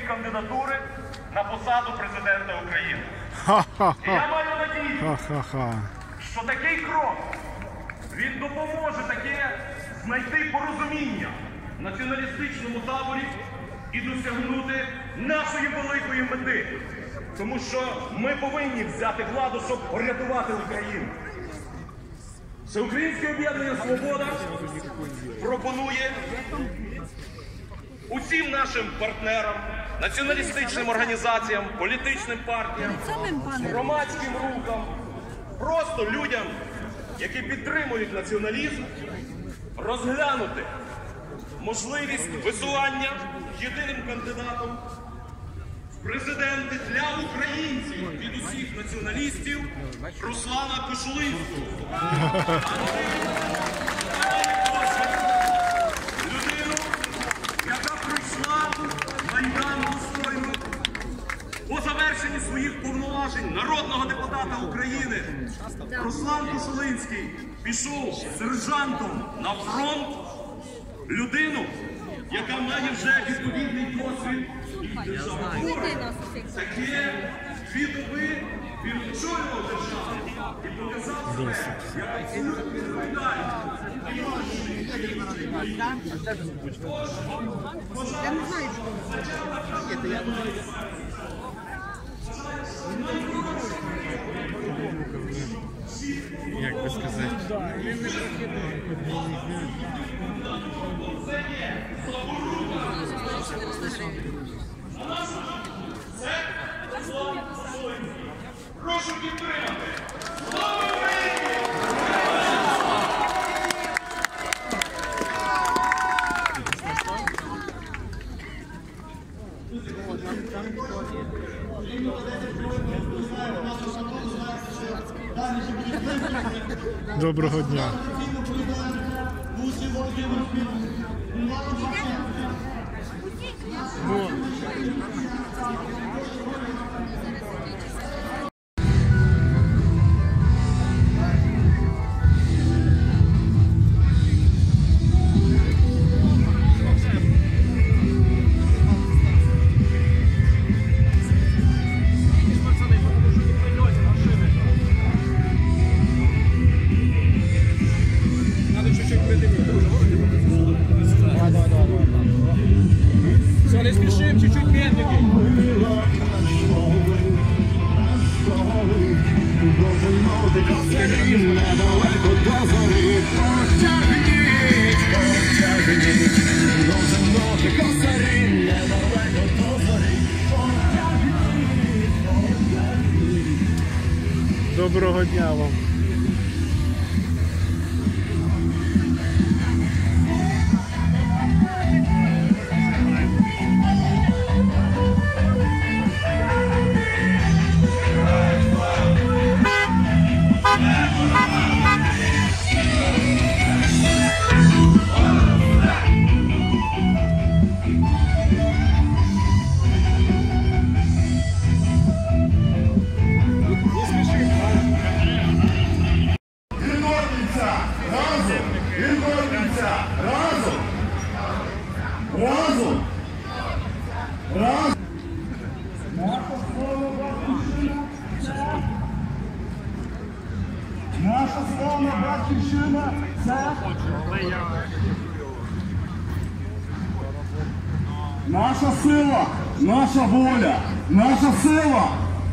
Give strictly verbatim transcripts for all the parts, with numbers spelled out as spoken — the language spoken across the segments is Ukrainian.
кандидатури на посаду президента України. І я маю надію, що такий крок, він допоможе таке знайти порозуміння в націоналістичному таборі і досягнути нашої великої мети. Тому що ми повинні взяти владу, щоб порятувати Україну. Всеукраїнське об'єднання «Свобода» пропонує усім нашим партнерам, націоналістичним організаціям, політичним партіям, громадським рухам, просто людям, які підтримують націоналізм, розглянути можливість висування єдиним кандидатом в президенти для українців від усіх націоналістів Руслана Кошулинського. Людину, яка пройшла Майдан достойно по завершенні своїх повноважень народного депутата України. Руслан Кошулинський пішов сержантом на фронт. Людину, яка має вже відповідний досвід державотворення. Таке дві доби він очолював державу і показав себе, як абсолютно відповідальний. Як би сказати? Прошу підтримати! Слава Україні! Доброго дня. Все, не спешим, чуть-чуть медленнее. Доброго дня вам. Разом! Разом! Наша славна батьківщина – це наша сила, наша воля, наша сила.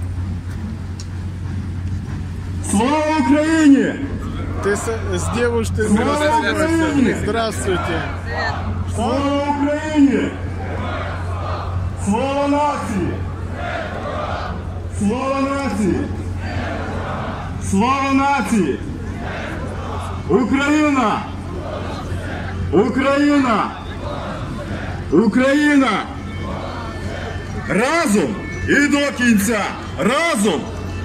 Слава Україні! Ты с, с девушкой Здравствуйте! Здравствуйте! Слава Україні! Слава нації! Слава нації! Слава нації! Україна! Україна! Україна! Разом і до кінця! Разом!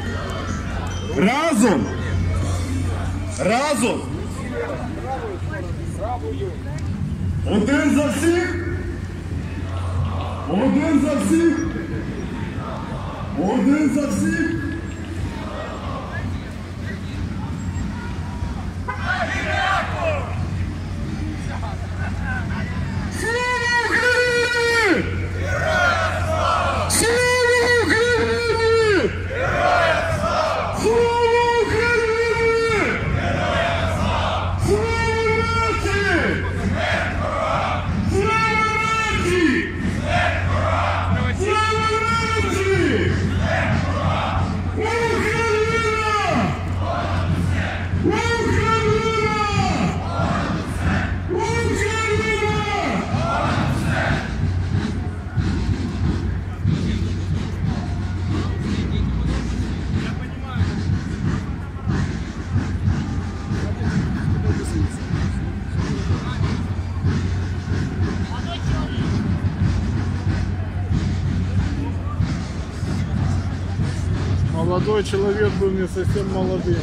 Разом! Разом! Один за всіх! Один за всіх! Один за всіх! Слава Україні! Молодой человек был не совсем молодым.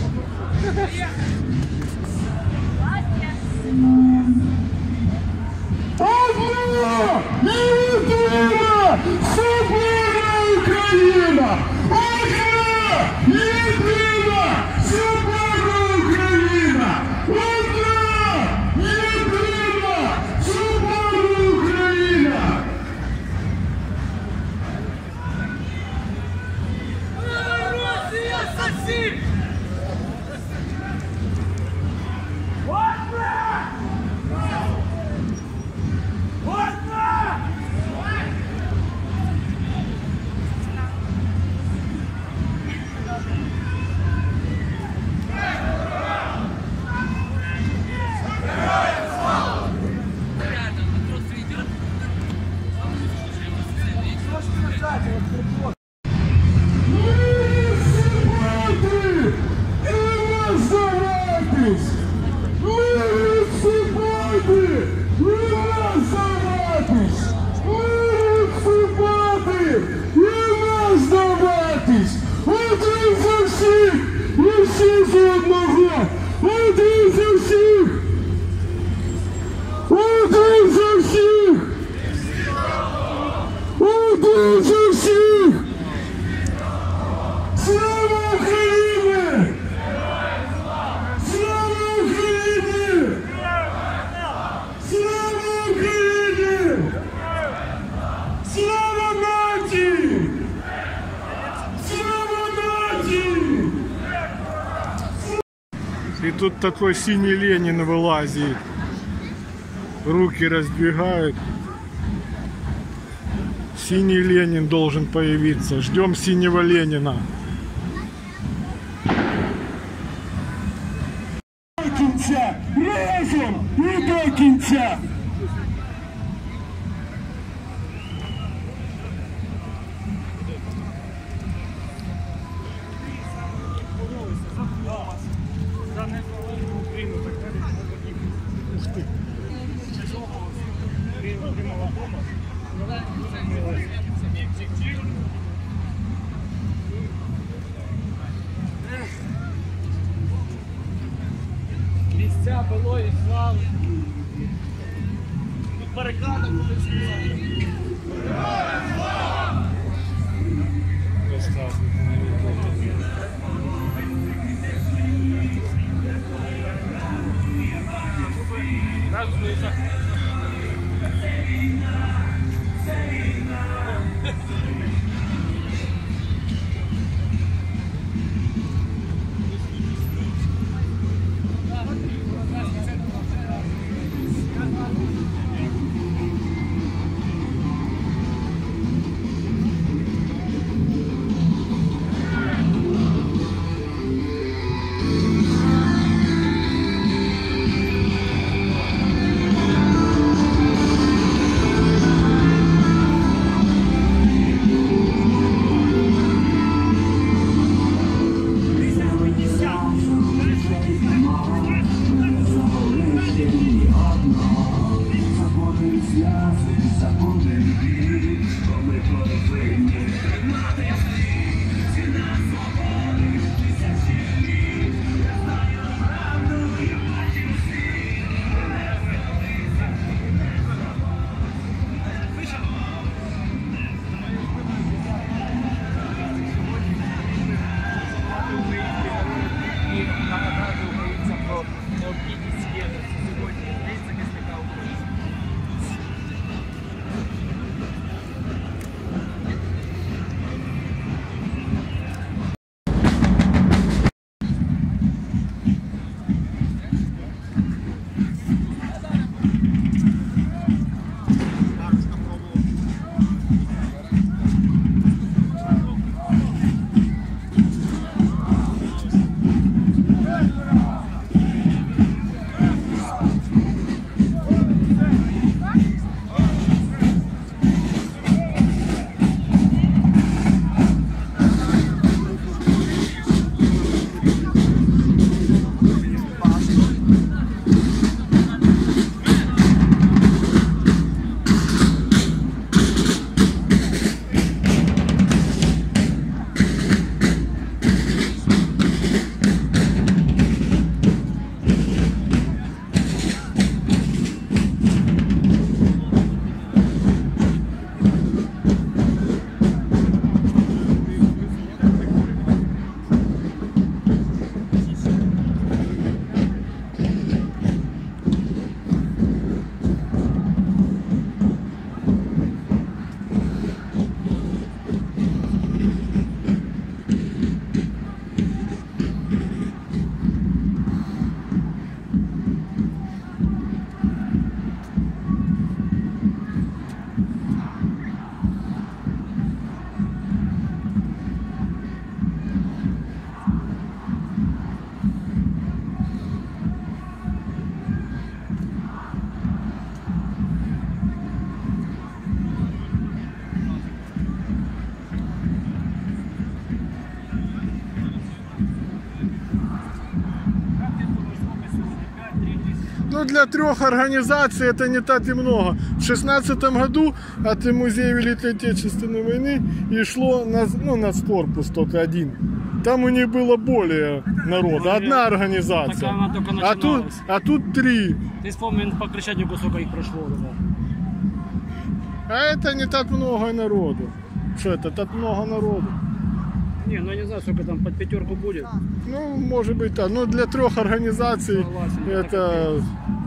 Одна єдина соборна Україна! Одна єдина соборна Україна! Одна єдина соборна Україна! Росія сосі! И тут такой синий Ленин вылазит. Руки раздвигает. Синий Ленин должен появиться. Ждем синего Ленина. До кінця! Разом і до кінця! Місця былої слави. Тут барикада колись була. Ну, для трех организаций это не так и много. В шестнадцатом году от Музея Великой Отечественной войны и шло на, ну, нацкорпус тот один. Там у них было более народа. Одна организация. Так она только А тут, начиналась. а тут три. Ты вспомни, по Крещатику сколько их прошло. Да. А это не так много народу. Что это, так много народу? Не, ну я не знаю, сколько там, под пятерку будет. Ну, может быть, так. Но для трех организаций Согласен, это